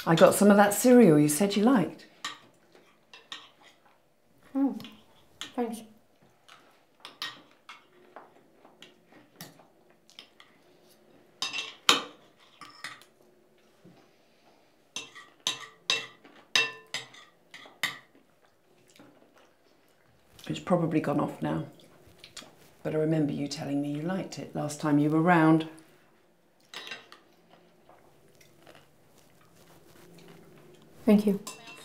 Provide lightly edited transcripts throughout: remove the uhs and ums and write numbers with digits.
I got some of that cereal you said you liked. Oh, thanks. It's probably gone off now. But I remember you telling me you liked it last time you were round. Thank you.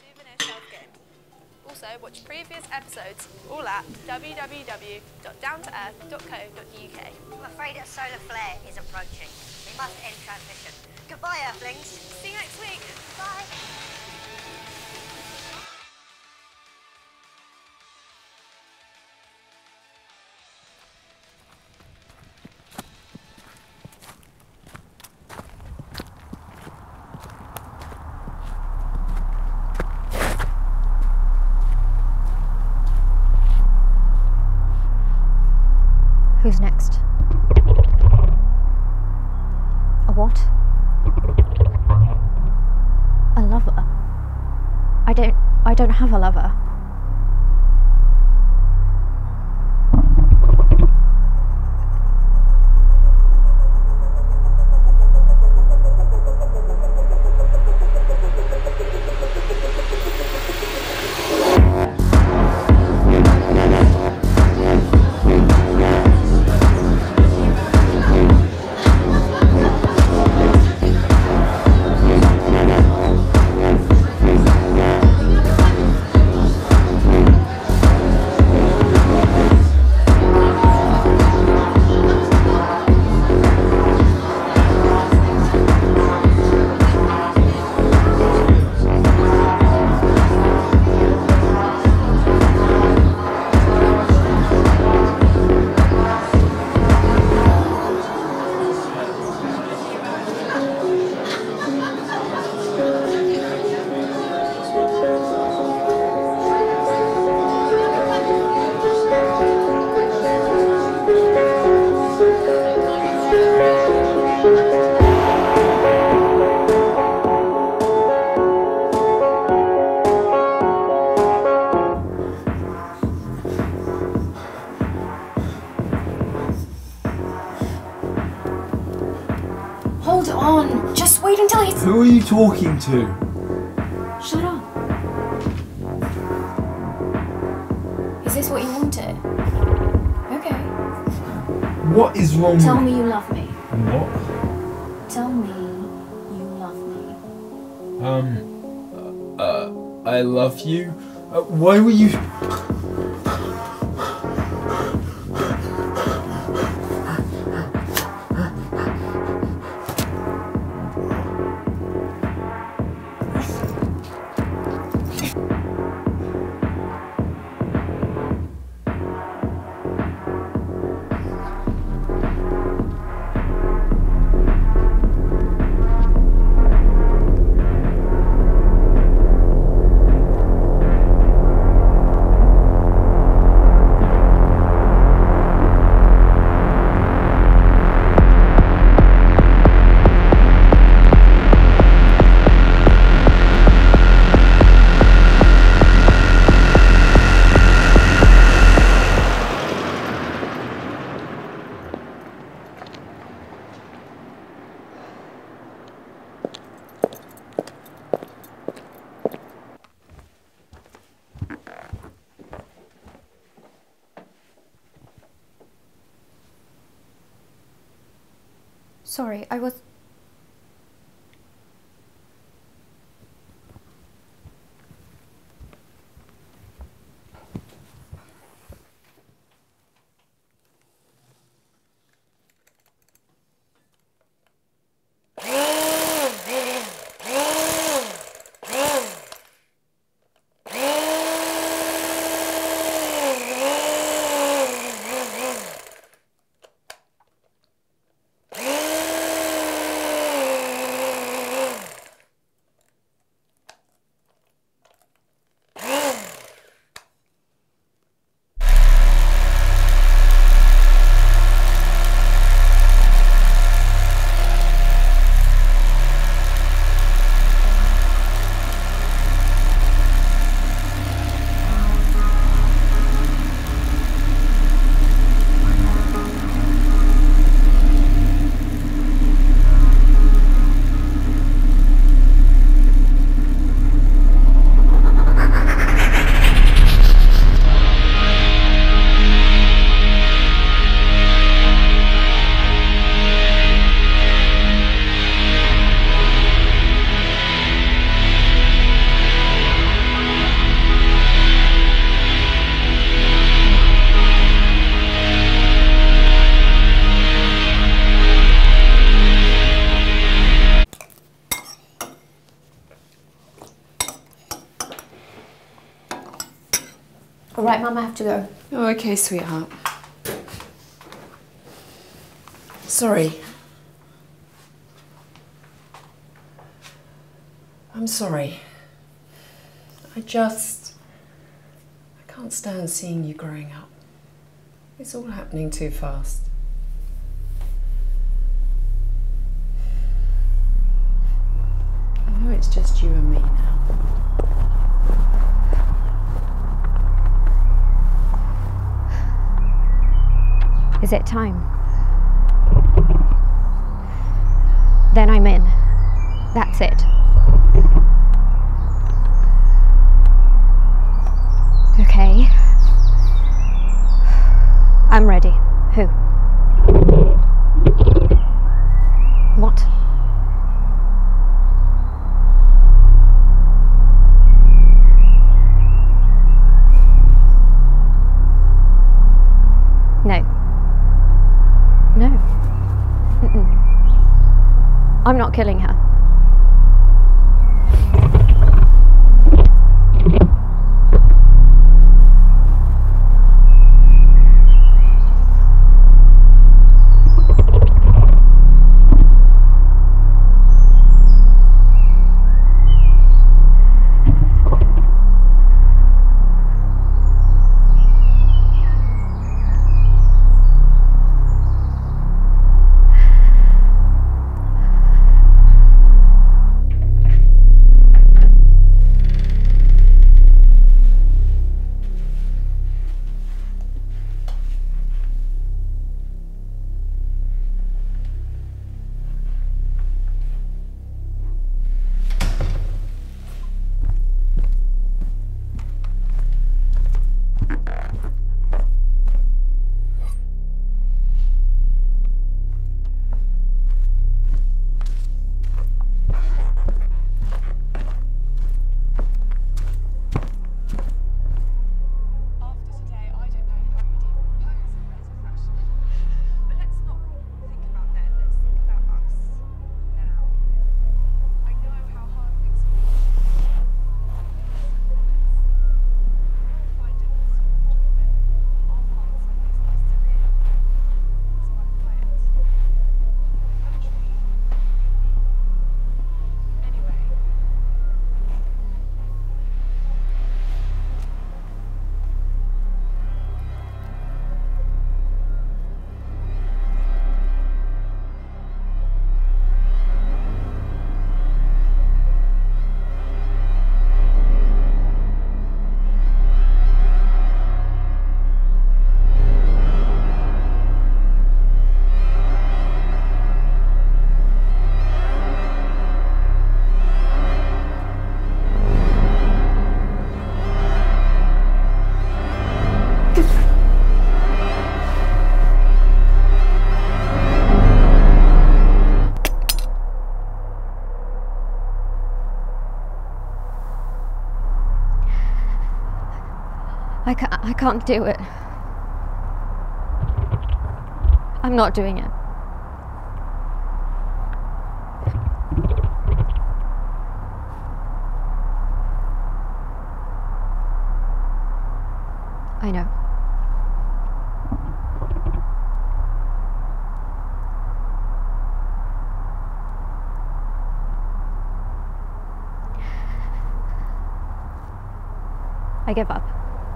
Also, watch previous episodes all at www.downtoearth.co.uk. I'm afraid a solar flare is approaching. We must end transmission. Goodbye, Earthlings. See you next week. Bye. Who's next? A what? A lover? I don't have a lover. Hold on! Just wait until he's... Who are you talking to? Shut up. Is this what you wanted? Okay. What is wrong Tell with... me you love me. What? Tell me you love me. I love you. Why were you... Sorry, I was... right, Mum, I have to go. Oh, okay, sweetheart. Sorry. I'm sorry. I can't stand seeing you growing up. It's all happening too fast. I know it's just you and me now. Is it time? Then I'm in. That's it. Okay. I'm ready. Who? What? No. No. I'm not killing her. I can't do it. I'm not doing it. I know. I give up.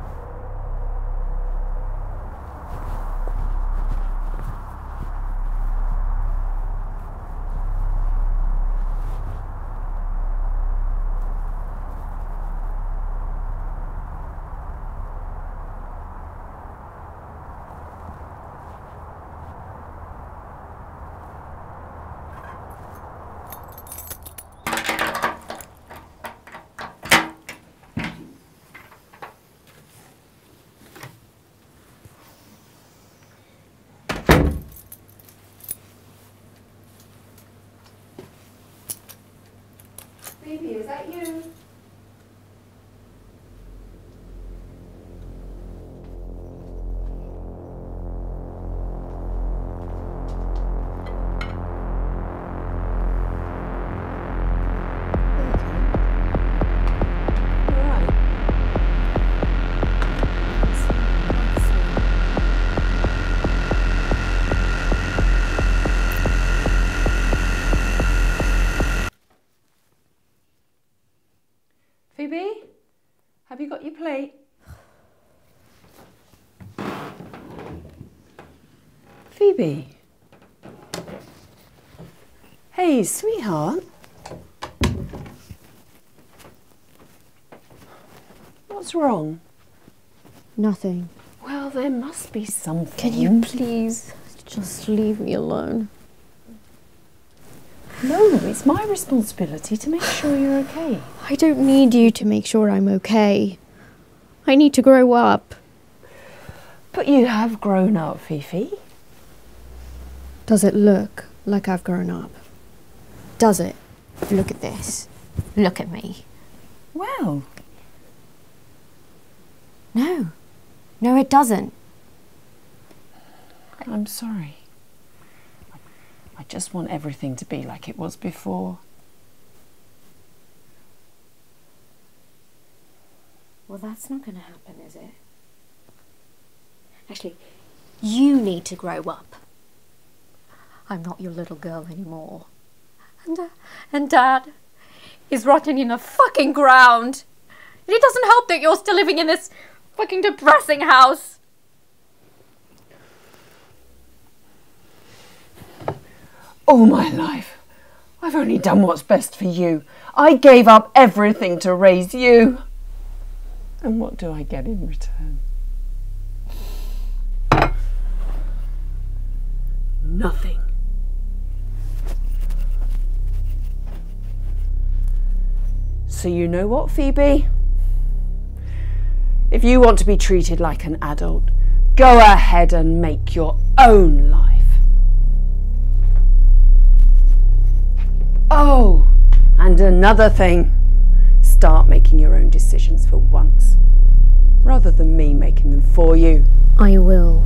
Baby, is that you? All right. Have you got your plate? Phoebe. Hey, sweetheart. What's wrong? Nothing. Well, there must be something. Can you please just leave me alone? No, it's my responsibility to make sure you're okay. I don't need you to make sure I'm okay. I need to grow up. But you have grown up, Fifi. Does it look like I've grown up? Does it? Look at this. Look at me. Well, No. No, it doesn't. I'm sorry. I just want everything to be like it was before. Well, that's not going to happen, is it? Actually, you need to grow up. I'm not your little girl anymore. And Dad is rotting in the fucking ground. And it doesn't help that you're still living in this fucking depressing house. All my life, I've only done what's best for you. I gave up everything to raise you. And what do I get in return? Nothing. So you know what, Phoebe? If you want to be treated like an adult, go ahead and make your own life. Oh, and another thing, start making your own decisions for once, rather than me making them for you. I will.